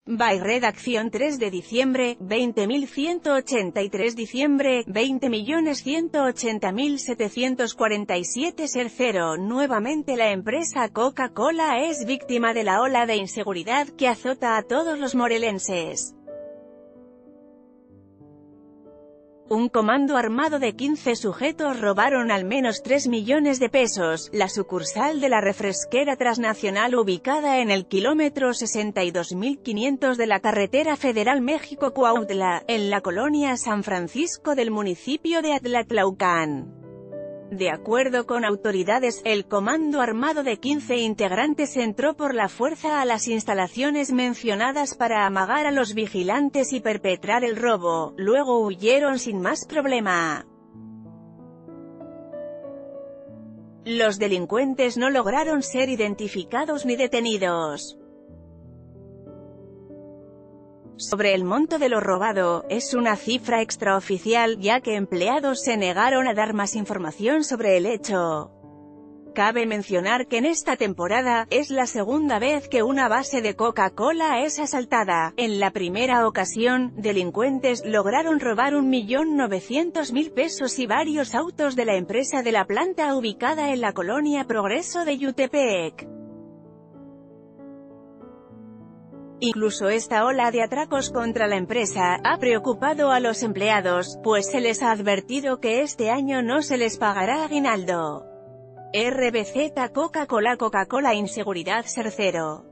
By redacción 3 de diciembre, 20.183 diciembre, 20.180.747 ser 0. Nuevamente la empresa Coca-Cola es víctima de la ola de inseguridad que azota a todos los morelenses. Un comando armado de 15 sujetos robaron al menos 3 millones de pesos, la sucursal de la refresquera transnacional ubicada en el kilómetro 62.500 de la carretera federal México-Cuautla, en la colonia San Francisco del municipio de Atlatlaucán. De acuerdo con autoridades, el comando armado de 15 integrantes entró por la fuerza a las instalaciones mencionadas para amagar a los vigilantes y perpetrar el robo, luego huyeron sin más problema. Los delincuentes no lograron ser identificados ni detenidos. Sobre el monto de lo robado, es una cifra extraoficial, ya que empleados se negaron a dar más información sobre el hecho. Cabe mencionar que en esta temporada, es la segunda vez que una base de Coca-Cola es asaltada. En la primera ocasión, delincuentes lograron robar 1.900.000 pesos y varios autos de la empresa de la planta ubicada en la colonia Progreso de Yutepec. Incluso esta ola de atracos contra la empresa ha preocupado a los empleados, pues se les ha advertido que este año no se les pagará aguinaldo. RBZ Coca-Cola inseguridad ser 0.